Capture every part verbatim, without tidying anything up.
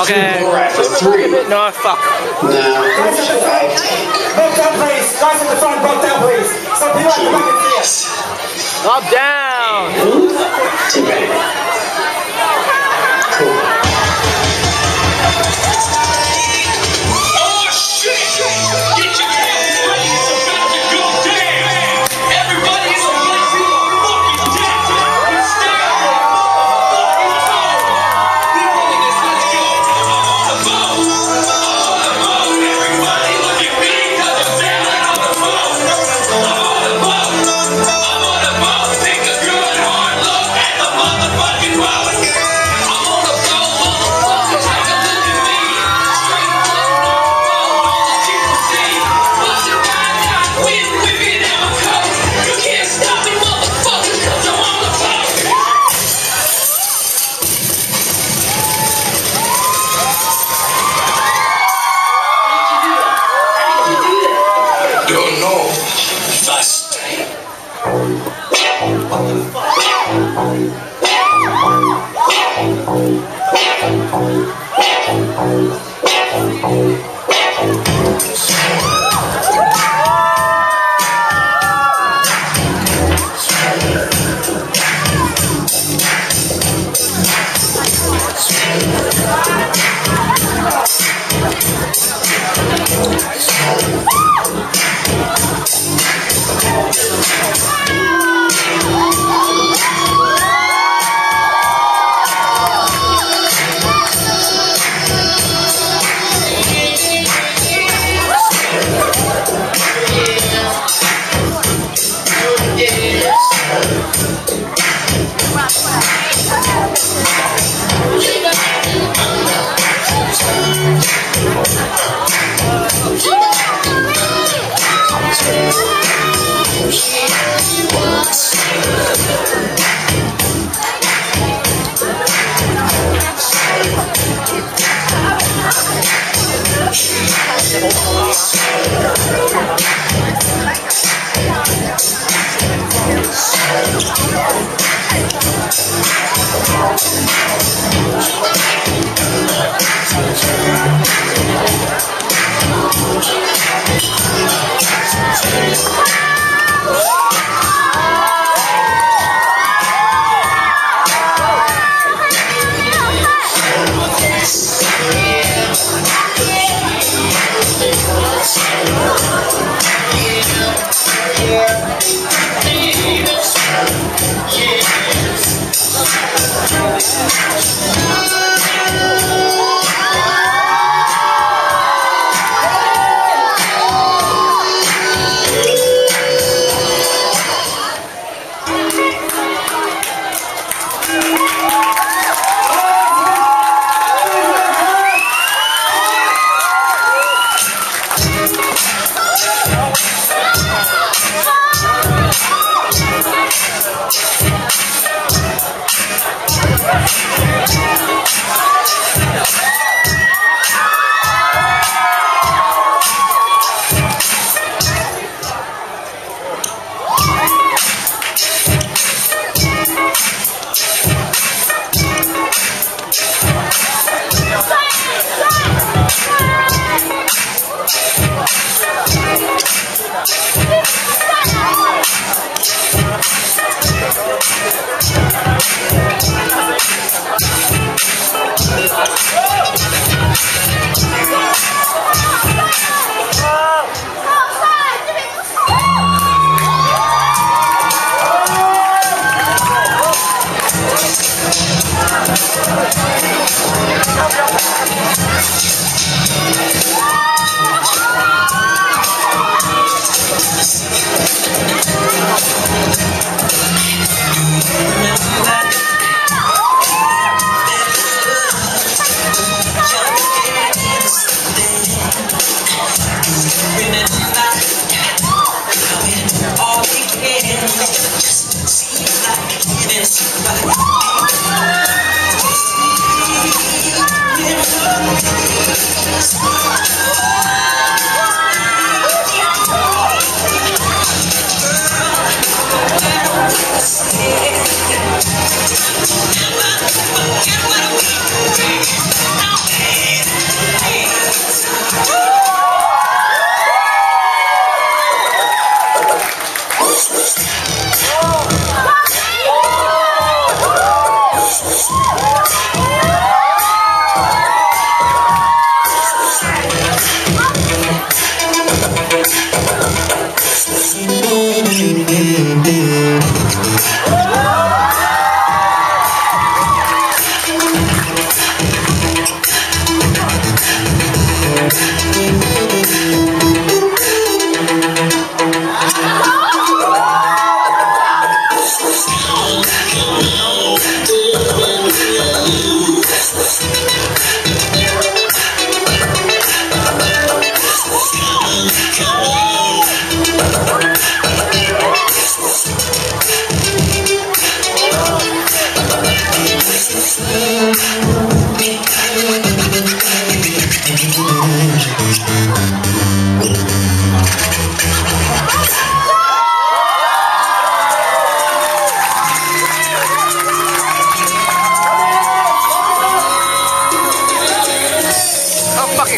Okay. Three. No, fuck. No. Guys at the front. Both down, please. Guys at the front, both down, please. Some people at the back can see us. Up, down. Too many. Cool. Oh shit! Get your asses ready, it's about to go down! Everybody's about to fucking death! Stay on the motherfucking toe! We're running this, let's go! I'm on the boat! I'm on the boat! Everybody look at me, cause I'm sailing on the boat! I'm on the boat! I'm on the boat! Take a good hard look at the motherfucking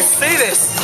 Let's do this.